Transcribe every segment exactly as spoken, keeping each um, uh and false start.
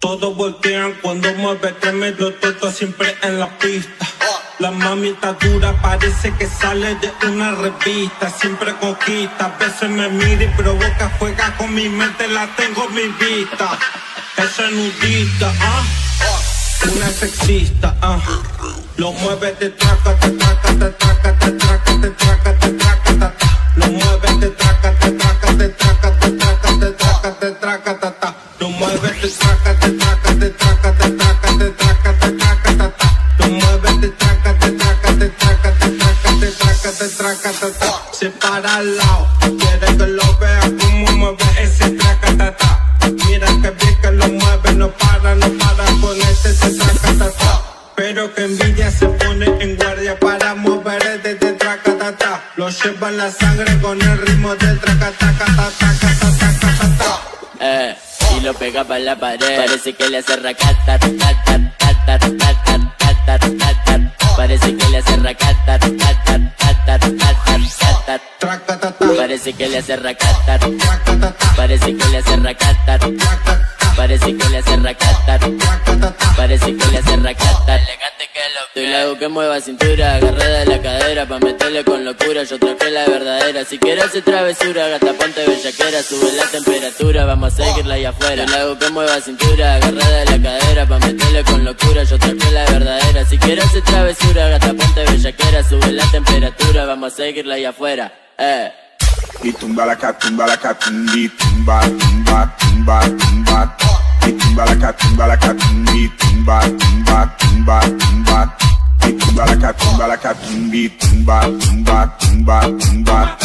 Todos voltean cuando mueve que me lo toto siempre en la pista. La mami está dura, parece que sale de una revista. Siempre conquista, a veces me mira y provoca, juega con mi mente, la tengo en mi vista. Esa nudista, ah, una sexista, ah. Lo mueve te traca, te traca, te traca, te traca, te traca, te traca, ta, ta. Lo mueve te traca, te traca, te traca, te traca, te traca, te traca, ta, ta. Lo mueve te traca, te traca, te traca, te traca, te traca, te traca, ta, ta. Lo mueve te traca, te traca, te traca, te traca, te traca, te traca, ta, ta. Se para al lado, quiere que lo vea como mueve ese traca, ta, ta. Mira que bien que lo mueve, no para, no para con este se traca, ta, ta. Pero que envidia se pone en guardia para mover desde traca, ta, ta. Lo lleva en la sangre con el ritmo del traca, taca, ta, taca, ta, taca, ta, ta. Eh, y lo pega para la pared. Parece que le hace racata, ta, ta, ta, ta, ta, ta, ta, ta, ta. Parece que le hace racata, ta, ta, ta, ta, ta, ta, Traca, ta, ta. parece que le hace racata, Traca, ta, ta. parece que le hace racata, parece que le hace racata, parece que le hace racata. Elegante que lo que le hago que mueva cintura, agarrada de la cadera pa' meterle con locura. Yo traje la verdadera, si quieres hacer travesura, gata ponte bellaquera, sube la temperatura, vamos a seguirla allá afuera. Yo le hago que mueva cintura, agarrada de la cadera pa' meterle con locura. Yo traje la verdadera, si quieres hacer travesura, gata ponte bellaquera, sube la temperatura, vamos a seguirla allá afuera. Eh. Y tumba la catumba la catumbi, tumba, tumba, tumba, tumba. Y tumba la catumba la catumbi, tumba, tumba, tumba, tumba. Y tumba la catumba la catumbi, tumba, tumba, tumba, tumba.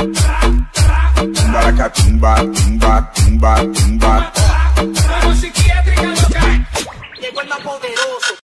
Tumba la catumba, tumba, tumba, tumba. Psiquiátrica loca, llegó el más poderoso.